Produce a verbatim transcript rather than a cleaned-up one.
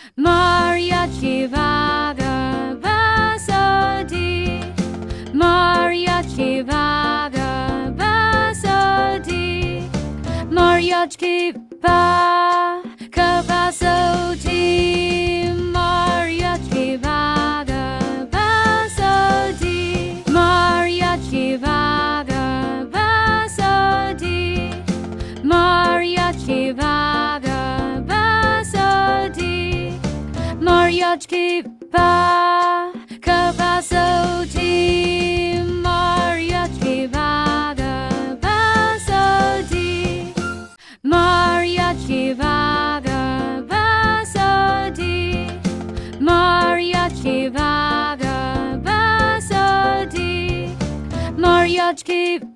Maryaj ki paka soti. Maryaj ki paka soti. Maryaj ki paka soti. Maryaj ki paka soti. Maryaj ki paka soti. Maryaj ki paka soti. Maryaj ki paka soti. Maryaj ki paka soti. Maryaj ki paka soti. Maryaj ki paka soti. Maryaj ki